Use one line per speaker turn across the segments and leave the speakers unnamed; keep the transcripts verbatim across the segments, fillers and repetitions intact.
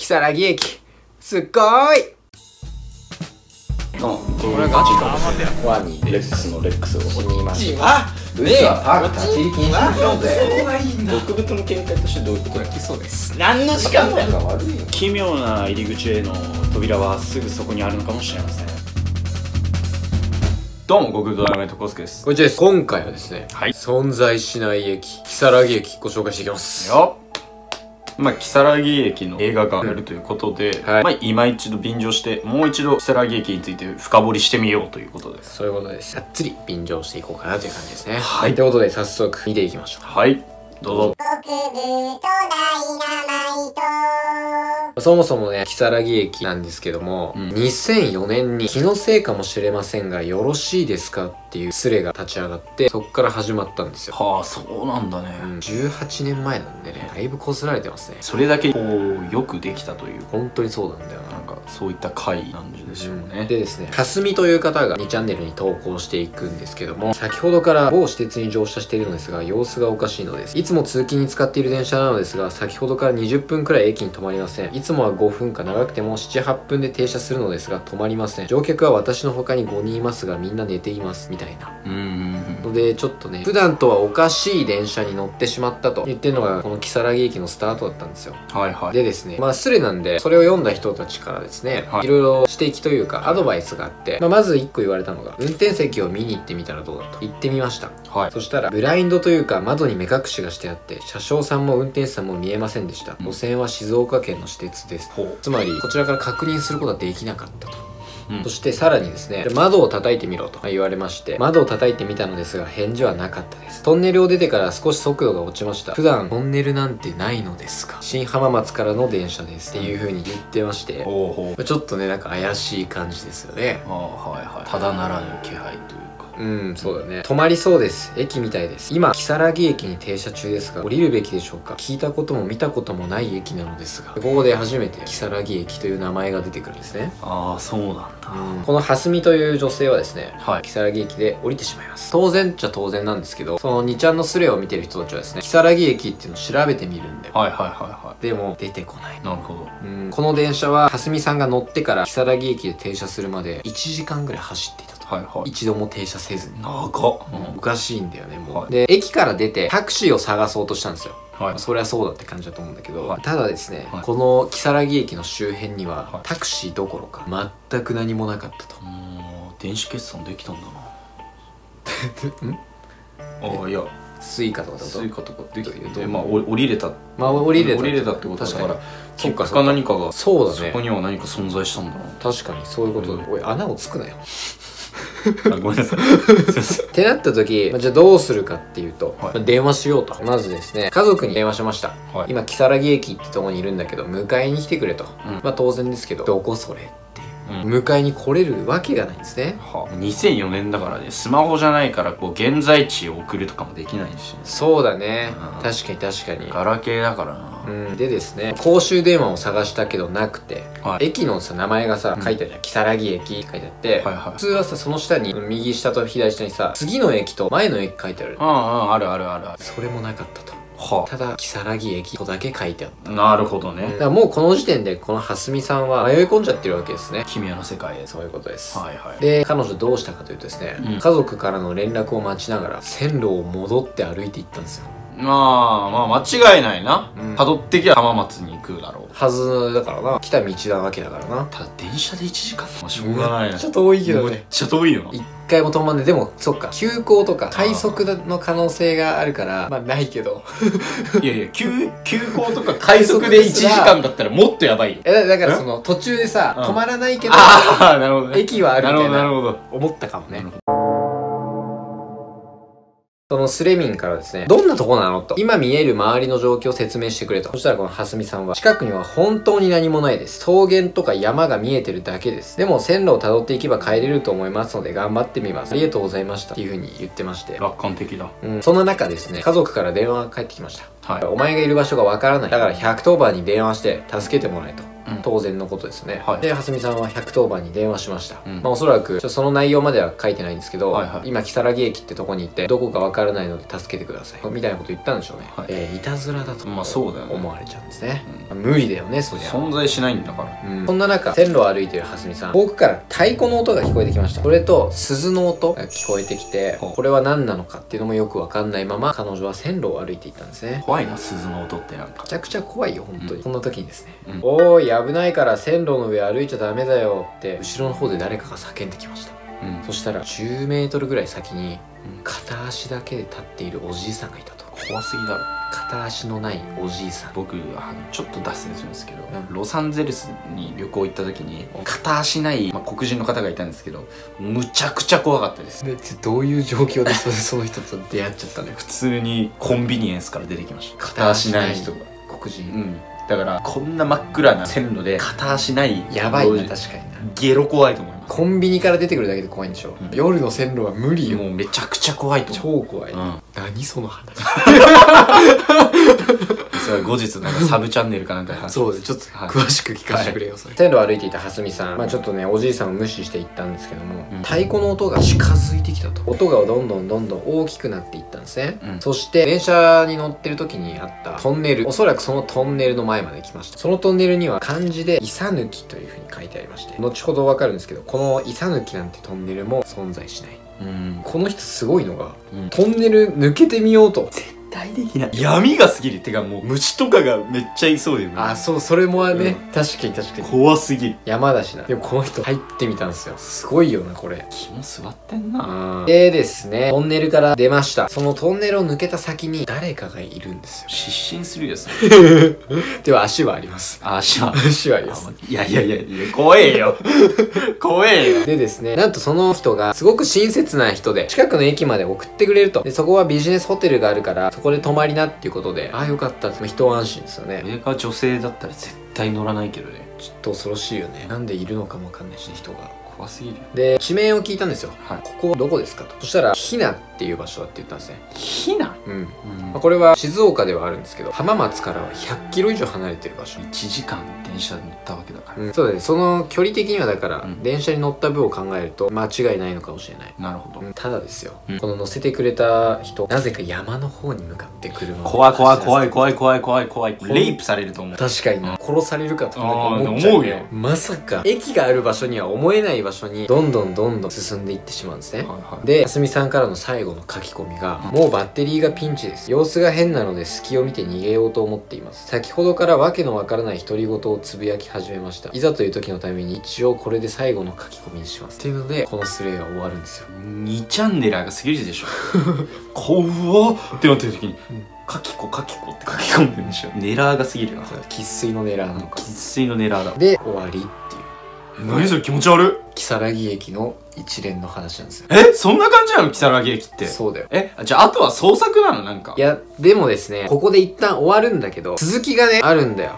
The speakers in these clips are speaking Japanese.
如月駅すっごい。
これガチかもしれない。ワニレックスのレックスを死にます。
は
ブスはパーク立ち入り禁止にしようぜ。
そこがいいんだ。
毒物の見解としてどういうことだ。
基礎です。何の時間だよ。
悪いよ。奇妙な入り口への扉はすぐそこにあるのかもしれません。どうも、極ドラメントコスケです。
こんにちはです。今回はですね、
はい、
存在しない駅、如月駅ご紹介していきます。
よっ。まあ、如月駅の映画がやるということで、うん、はい、まあ、今一度便乗して、もう一度如月駅について深掘りしてみようということです。
そういうことです。がっつり便乗していこうかなという感じですね。
はい。
ということで、早速見ていきましょう。
はい。どうぞ。
そもそもね、如月駅なんですけども、うん、にせんよねんに気のせいかもしれませんが、よろしいですかっていうスレが立ち上がって、そっから始まったんですよ。
はあ、そうなんだね。
うん、じゅうはちねんまえなんでね、だいぶこすられてますね。
それだけこう、よくできたという。
本当にそうなんだよな。
なんか、そういった回なんでしょうね。うん、
でですね、かすみという方がにチャンネルに投稿していくんですけども、先ほどから某私鉄に乗車しているのですが、様子がおかしいのです。いつも通勤に使っている電車なのですが、先ほどからにじゅっぷんくらい駅に止まりません。いつもはごふんか長くてもななはっぷんで停車するのですが止まりません。乗客は私の他にごにんいますがみんな寝ていますみたいな。うーんのでちょっとね、普段とはおかしい電車に乗ってしまったと言ってるのがこの如月駅のスタートだったんですよ。はいはい。でですね、まあスレなんでそれを読んだ人たちからですね、はい、いろいろ指摘というかアドバイスがあって、まあ、まずいっこ言われたのが運転席を見に行ってみたらどうだと言ってみました。はい。そしたらブラインドというか窓に目隠しがしてあって車掌さんも運転手さんも見えませんでした。路線は静岡県の私鉄です。つまりこちらから確認することはできなかったと。うん、そしてさらにですね、窓を叩いてみろと言われまして、窓を叩いてみたのですが返事はなかったです。トンネルを出てから少し速度が落ちました。普段トンネルなんてないのですか、新浜松からの電車ですっていう風に言ってまして、うん、ちょっとねなんか怪しい感じですよね。ああ、はいはい。ただならぬ気配というか。うん、そうだね。止まりそうです。駅みたいです。今、如月駅に停車中ですが、降りるべきでしょうか。聞いたことも見たこともない駅なのですが、ここで初めて如月駅という名前が出てくるんですね。ああ、そうなんだ。うん、この蓮見という女性はですね、はい、如月駅で降りてしまいます。当然っちゃ当然なんですけど、そのにちゃんのスレを見てる人たちはですね、如月駅っていうのを調べてみるんで、はいはいはいはい。でも、出てこない。なるほど。うん、この電車は、蓮見さんが乗ってから如月駅で停車するまでいちじかんぐらい走っていたと。はいはい、一度も停車せずに。長っ、うん、おかしいんだよねもう、はい、で駅から出てタクシーを探そうとしたんですよ。はい、そりゃそうだって感じだと思うんだけど、はい、ただですね、はい、この如月駅の周辺には、はい、タクシーどころか全く何もなかったと。うん、電子決済できたんだな。んああ、いやスイカとかだとスイカとかできて、まあ降りれた、まあ降りれた降りれたってことだから結果何かが、そうだね、そこには何か存在したんだな。確かにそういうことで、おい穴をつくなよ。ごめんなさい。ってなった時、じゃあどうするかっていうと、はい、電話しようと。まずですね、家族に電話しました。はい、今、如月駅ってとこにいるんだけど、迎えに来てくれと。うん、まあ当然ですけど、どこそれっていう。うん、迎えに来れるわけがないんですね。はあ、にせんよねんだからね、スマホじゃないから、こう、現在地を送るとかもできないし、ね。そうだね。うん、確かに確かに。ガラケーだからな。うん、でですね、公衆電話を探したけどなくて、はい、駅のさ名前がさ書いてあるじゃん、如月駅書いてあって、はいはい、普通はさその下に右下と左下にさ次の駅と前の駅書いてある。ああ、あるあるあるある。それもなかったと。はあ、ただ如月駅とだけ書いてあった。なるほどね。だからもうこの時点でこの蓮見さんは迷い込んじゃってるわけですね。奇妙な世界へ。そういうことです。はいはい。で彼女どうしたかというとですね、うん、家族からの連絡を待ちながら線路を戻って歩いていったんですよ。まあまあ間違いないな。辿ってきゃ浜松に行くだろうはずだからな。来た道なわけだからな。ただ電車でいちじかんまあしょうがないな。めっちゃ遠いけどね。めっちゃ遠いよな。一回も止まんで、でもそっか急行とか快速の可能性があるからまあないけど。いやいや急急行とか快速でいちじかんだったらもっとやばいよ。えだからその途中でさ止まらないけど駅はあるみたいな思ったかもね。そのスレミンからですね、どんなとこなのと、今見える周りの状況を説明してくれと。そしたらこの蓮見さんは、近くには本当に何もないです。草原とか山が見えてるだけです。でも線路を辿っていけば帰れると思いますので頑張ってみます。ありがとうございました。っていう風に言ってまして。楽観的だ。うん。そんな中ですね、家族から電話が返ってきました。はい。お前がいる場所がわからない。だからひゃくとおばんに電話して助けてもらえと。 うん、当然のことですよね、
はい、
で蓮見さんはひゃくとおばんに電話しました、うん、まあおそらくその内容までは書いてないんですけど、はい、はい、今如月駅ってとこに行ってどこかわからないので助けてくださいみたいなこと言ったんでしょうね、はい、えー、いたずらだと思われちゃうんですね、うん、無理だよね、そりゃ
存在しないんだから、
うん、そんな中線路を歩いている蓮見さん、遠くから太鼓の音が聞こえてきました。それと鈴の音が聞こえてきて、これは何なのかっていうのもよくわかんないまま彼女は線路を歩いていったんですね。
怖いな、鈴の音ってなんか
めちゃくちゃ怖いよ本当に、うん、そんな時にですね、うん、おーい危ないから線路の上歩いちゃダメだよって後ろの方で誰かが叫んできました、うん、そしたらじゅうメートルぐらい先に片足だけで立っているおじいさんがいたと。
怖すぎだろ。
片足のないおじいさん。
僕あのちょっと脱線するんですけど、うん、ロサンゼルスに旅行行った時に片足ない、まあ、黒人の方がいたんですけど、むちゃくちゃ怖かったです。
でどういう状況でその人と出会っちゃったのよ。
普通にコンビニエンスから出てきました。片足ない人が
黒人、
うん、だからこんな真っ暗な線路で片足ない
やばいね。確かにな、
ゲロ怖いと思います。
コンビニから出てくるだけで怖いんでしょ、うん、夜の線路は無理よ。
もうめちゃくちゃ怖いと
思う。超怖い、うん、何その話
それは後日なんかサブチャンネルかなんかで話
そうです。ちょっと詳しく聞かせてくれよ、はい、それ。線路を歩いていた蓮見さん、まあちょっとねおじいさんを無視して行ったんですけども、うん、太鼓の音が近づいてきたと。音がどんどんどんどん大きくなっていったんですね、うん、そして電車に乗ってる時にあったトンネル、おそらくそのトンネルの前まで来ました。そのトンネルには漢字で「いさぬき」というふうに書いてありまして、後ほどわかるんですけど、この「いさぬき」なんてトンネルも存在しない。うん、この人すごいのが、うん、トンネル抜けてみようと
絶対できない。闇がすぎる。てかもう虫とかがめっちゃいそうで、ね、
あそう、それもね、うん、確かに確かに
怖すぎる。
山だしな。でもこの人入ってみたんですよ。すごいよなこれ。
肝座ってんな。
でですね、トンネルから出ました。そのトンネルを抜けた先に誰かがいるんですよ。
失神するよそ
れでは足はあります。
あ足は
足はあります。
いやいやいやいや怖えよ怖えよ。
でですね、なんとその人がすごく親切な人で、近くの駅まで送ってくれると。でそこはビジネスホテルがあるからそこで泊まりなっていうことで、ああよかったって、一安心ですよね。
上が女性だったら絶対乗らないけどね。
ちょっと恐ろしいよね。なんでいるのかもわかんないし、人が
怖すぎる。
で地名を聞いたんですよ、はい、ここはどこですかと。そしたらひなっていう場所だって言ったんですね。
ひな、
うん、うん、まあ、これは静岡ではあるんですけど、浜松からはひゃっキロ以上離れてる場所。
いちじかん電車に乗ったわけだから、
うん、そうだね。その距離的にはだから、うん、電車に乗った分を考えると間違いないのかもしれない。
なるほど、
うん、ただですよ、うん、この乗せてくれた人、なぜか山の方に向かって車を
怖い怖い怖い怖い怖い怖い怖い。レイプされると思う。
確かにな、うん、殺されるかとか思っちゃう、ね、思うよ。まさか駅がある場所には思えない場所にどんどんどんどん進んでいってしまうんですね、はいはい、で蓮見さんからの最後の書き込みが、うん、もうバッテリーがピンチです。様子が変なので隙を見て逃げようと思っています。先ほどからわけのわからない独り言をつぶやき始めました。いざという時のために一応これで最後の書き込みにしますっていうので、このスレイは終わるんですよ。
にチャンネラーが過ぎるでしょ怖っってなってる時に、うん、カキコカキコって書き込んでるんでしょ。ネラーが過ぎるな。
生粋のネラーなのか。
生粋のネラーだ。
で終わりっていう。
何それ気持ち悪い。
如月駅の一連の話なんですよ。
えそんな感じなの如月駅って。
そうだよ。
えじゃああとは創作なのなんか。
いやでもですね、ここで一旦終わるんだけど続きがねあるんだよ。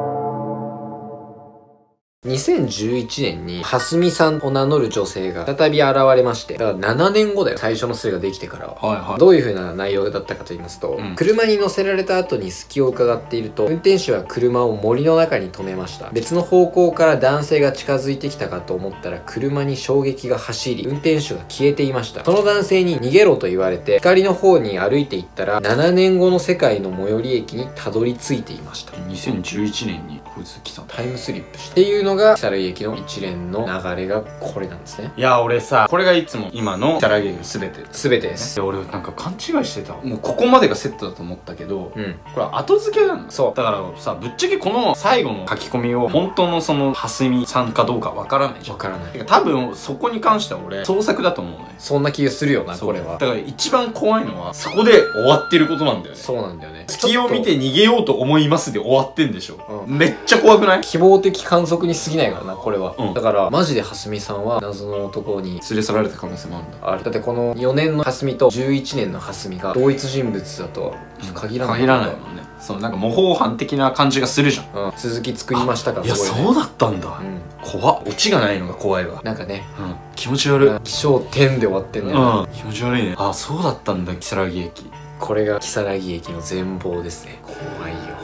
にせんじゅういちねんに蓮見さんを名乗る女性が再び現れまして、だからななねんごだよ、最初のスレができてからは。はいはい、どういう風な内容だったかと言いますと、うん、車に乗せられた後に隙を伺っていると、運転手は車を森の中に止めました。別の方向から男性が近づいてきたかと思ったら車に衝撃が走り、運転手が消えていました。その男性に逃げろと言われて光の方に歩いていったら、ななねんごの世界の最寄り駅にたどり着いていました。
にせんじゅういちねんにこいつ来た
タイムスリップしてっていうのが如月駅の一連の流れがこれなんですね。
いや俺さ、これがいつも今の如月駅の全て
全てです。
いや俺なんか勘違いしてた。もうここまでがセットだと思ったけど、うん、これ後付けなんだ。そうだからさ、ぶっちゃけこの最後の書き込みを本当のその蓮見さんかどうかわからないじゃん。
わからない。
多分そこに関しては俺創作だと思うね。
そんな気がするよなこれは。
だから一番怖いのはそこで終わってることなんだよね。
そうなんだよね。
隙を見て逃げようと思いますで終わってんでしょ、うん、めっちゃ怖くない？
希望的観測に過ぎないからなこれは、うん、だからマジで蓮見さんは謎の男に
連れ去られた可能性もあるんだ。
あれだってこのよねんの蓮見とじゅういちねんの蓮見が同一人物だとは限らない、
限らないもんね。そのなんか模倣犯的な感じがするじゃん、
うん、続き作りましたから。
いやそうだったんだ、うん、怖っ。オチがないのが怖いわ。
なんかね、
うん、気持ち悪い。
起承転で終わってんね、
うん、気持ち悪いね。あそうだったんだ如月駅。
これが如月駅の全貌ですね。怖いよ。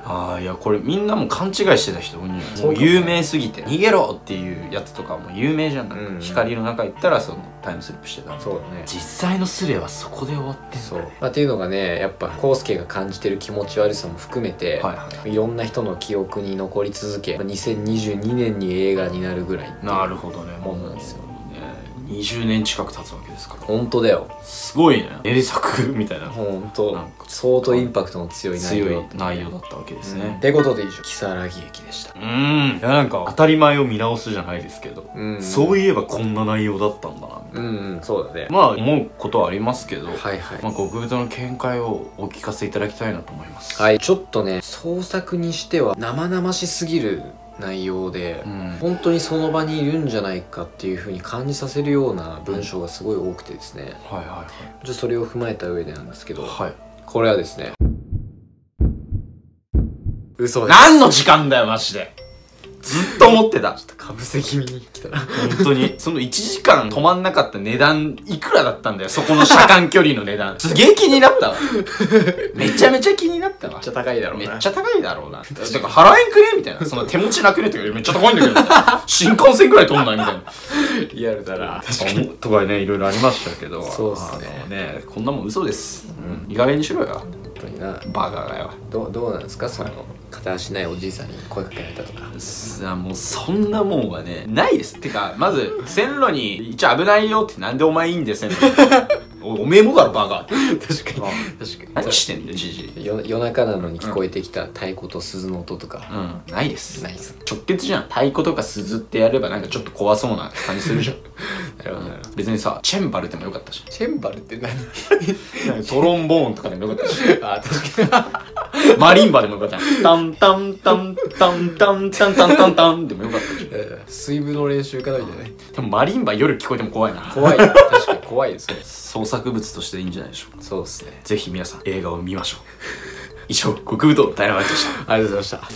ああ、いやこれみんなも勘違いしてた人多いんじゃない？もう有名すぎて逃げろっていうやつとかも有名じゃん。なんか、うん、光の中行ったらそのタイムスリップしてた。
そうだね。
実際のスレはそこで終わってんだ。
そう、まあ、っていうのがね、やっぱ康介が感じてる気持ち悪さも含めて、はいはい、いろんな人の記憶に残り続け、にせんにじゅうにねんに映画になるぐらい。
なるほどね。
もんなんですよ。
にじゅうねん近く経つわけですから。
本当だよ。
すごいね。名作みたいな。
本当。相当インパクトの強い内容、
ね、内容だったわけですね。
うん、ってことで以上、如月駅でした。
うん。いやなんか当たり前を見直すじゃないですけど、うん、そういえばこんな内容だったんだな。
うんうん、そうだね。
まあ思うことはありますけど、はい
はい。
まあ極太の見解をお聞かせいただきたいなと思います。
はい。ちょっとね、創作にしては生々しすぎる内容で、うん、本当にその場にいるんじゃないかっていう風に感じさせるような文章がすごい多くてですね、はいはいはい、じゃあそれを踏まえた上でなんですけど、はい、これはですね、嘘です。
何の時間だよマジで。ずっと思ってた。
ちょっとかぶせ気味に来たな。
本当に。そのいちじかん止まんなかった値段、いくらだったんだよ。そこの車間距離の値段。すげえ気になったわ。めちゃめちゃ気になったわ。
めっちゃ高いだろうな。
めっちゃ高いだろうな。だから払えんくねみたいな。その手持ちなくねってめっちゃ高いんだけど。新幹線くらい飛んないみたいな。
リアルだな。
確かに。とかね、いろいろありましたけど。
そうっすね。
ね、こんなもん嘘です。うん。いい加減にしろよ。
本当にな。
バカがよ。
どう、どうなんですかその、片足ないおじいさんに声かけられたとか。
さあもうそんなもんはねないです。てかまず線路に一応危ないよってなんでお前いいんだよ線路に。お, おめえもだろバカ。確かに確かに。何してんだよじじい。
夜中なのに聞こえてきた太鼓と鈴の音とか。
うん、ないです。ないです。直結じゃん。太鼓とか鈴ってやればなんかちょっと怖そうな感じするじゃん。なるほどなるほど。別にさチェンバルでもよかったし。
チェンバルって何？
トロンボーンとかでもよかったし。
あ、確か
に。マリンバでもよかった。タンタンタンタンタンタンタンタンタンでもよかったし。
水分の練習かないんじゃない？
でもマリンバ夜聞こえても怖いな。
怖い。確かに怖いですね。
創作物としていいんじゃないでしょうか。
そうですね。
ぜひ皆さん映画を見ましょう。以上、極太ダイナマイトでした。
ありがとうございました。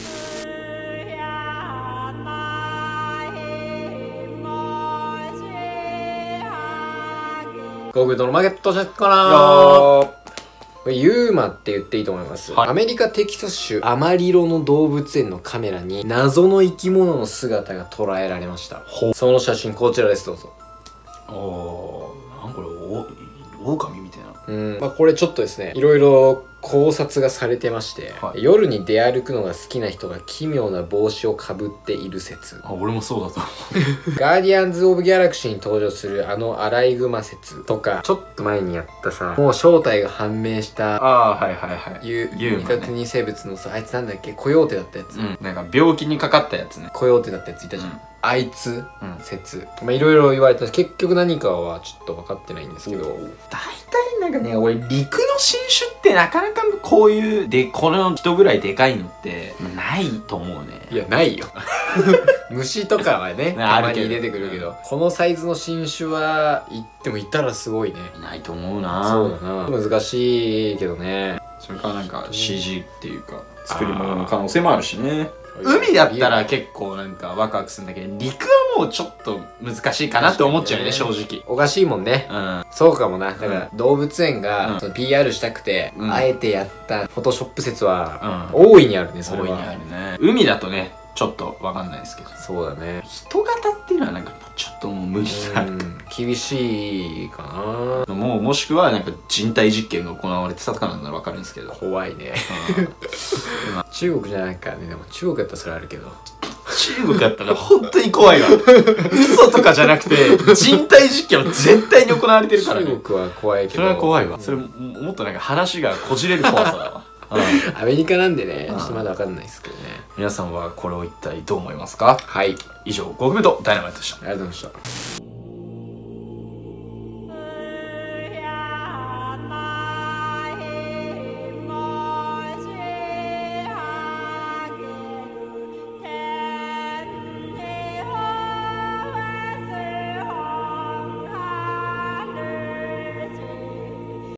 極太のマーケットチェックかなー。ユーマって言っていいと思います、はい、アメリカテキサス州アマリロの動物園のカメラに謎の生き物の姿が捉えられました。その写真こちらです。どうぞ。
おー、なんこれお狼みたいな。
うん、まあこれちょっとですね、いろいろ考察がされてまして、はい、夜に出歩くのが好きな人が奇妙な帽子をかぶっている説。
あ、俺もそうだと思
う。ガーディアンズ・オブ・ギャラクシーに登場するあのアライグマ説とか、ちょっと前にやったさ、もう正体が判明した
あーはいはいはい
いう未確認生物のさ、あいつなんだっけ、コヨーテだったやつ、
うん、なんか病気にかかったやつね。
コヨーテだったやついたじゃん、うん、あいつ、うん、説、まあいろいろ言われたんです。結局何かはちょっと分かってないんですけど、
大体なんかね、俺陸の新種ってなかなかこういうでこの人ぐらいでかいのってないと思うね。
いやないよ。虫とかはねたまに出てくるけど、このサイズの新種は言ってもいたらすごいね。
いないと思うな。
そうだな、難しいけどね。
それからなんか シージー っていうか作り物の可能性もあるしね。海だったら結構なんかワクワクするんだけど、陸はもうちょっと難しいかなって思っちゃうよね、正直。
おかしいもんね。うん。そうかもな。だから動物園が ピーアール したくて、あえてやったフォトショップ説は大いにあるね、それは。大いにあるね。海だとね、ちょっとわかんないですけど。そうだね。人型っていうのはなんかちょっともう無理だ。厳しいかな。もうもしくはなんか人体実験が行われてたとかなんならわかるんですけど。怖いね。中国じゃないからね。でも中国やったらそれあるけど。中国やったら本当に怖いわ。嘘とかじゃなくて人体実験は絶対に行われてるからね。中国は怖いけど。それは怖いわ。それもっとなんか話がこじれる怖さだわ。アメリカなんでね、ちょっとまだわかんないですけどね。皆さんはこれを一体どう思いますか？はい。以上、極太ダイナマイトでした。ありがとうございました。